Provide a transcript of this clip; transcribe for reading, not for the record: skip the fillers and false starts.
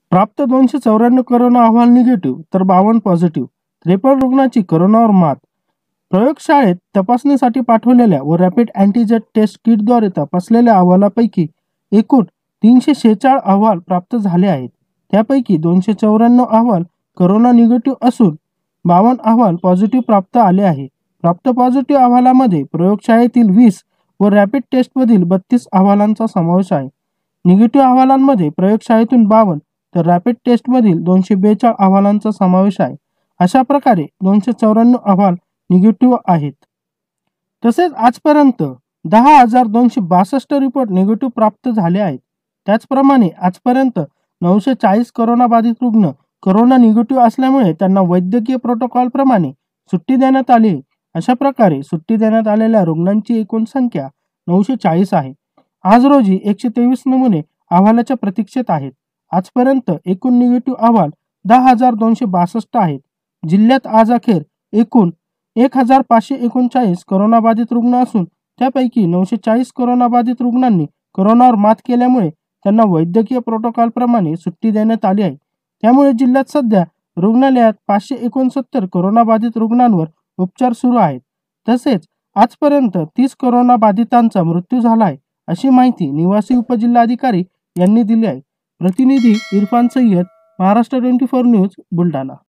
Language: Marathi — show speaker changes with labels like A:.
A: प्राप्त 294 कोरोना अहवाल निगेटिव्ह तर 52 पॉझिटिव्ह. 53 रुग्णांची कोरोनावर मात. प्रयोगशाळेत तपासणीसाठी पाठवलेल्या व रॅपिड अँटीजेन टेस्ट किटद्वारे तपासलेल्या अहवालापैकी एकूण 346 अहवाल प्राप्त झाले आहेत. त्यापैकी 294 अहवाल कोरोना निगेटिव्ह असून 52 अहवाल पॉझिटिव्ह प्राप्त आले आहे. प्राप्त पॉझिटिव्ह अहवालामध्ये प्रयोगशाळेतील 20 व रॅपिड टेस्टमधील 32 अहवालांचा समावेश आहे. निगेटिव्ह अहवालांमध्ये प्रयोगशाळेतून 52 तर रॅपिड टेस्टमधील 242 अहवालांचा समावेश आहे. अशा प्रकारे 294 अहवाल निगेटिव्ह आहेत. तसेच आजपर्यंत 10,262 रिपोर्ट निगेटिव्ह प्राप्त झाले आहेत. त्याचप्रमाणे आजपर्यंत 940 कोरोनाबाधित रुग्ण कोरोना निगेटिव्ह असल्यामुळे त्यांना वैद्यकीय प्रोटोकॉलप्रमाणे सुट्टी देण्यात आली. अशा प्रकारे सुट्टी देण्यात आलेल्या रुग्णांची एकूण संख्या 940 आहे. आज रोजी 123 नमुने अहवालाच्या प्रतीक्षेत आहेत. आजपर्यंत एकूण निगेटिव्ह अहवाल 10,262 आहेत. जिल्ह्यात आज अखेर एकूण 1,539 कोरोनाबाधित रुग्ण असून त्यापैकी 940 कोरोनाबाधित रुग्णांनी कोरोनावर मात केल्यामुळे त्यांना वैद्यकीय प्रोटोकॉलप्रमाणे सुट्टी देण्यात आली आहे. त्यामुळे जिल्ह्यात सध्या रुग्णालयात 569 कोरोनाबाधित रुग्णांवर उपचार सुरू आहेत. तसेच आजपर्यंत 30 कोरोनाबाधितांचा मृत्यू झाला आहे, अशी माहिती निवासी उपजिल्हाधिकारी यांनी दिली आहे. प्रतिनिधी इरफान सय्यद, महाराष्ट्र 24 न्यूज, बुलढाणा.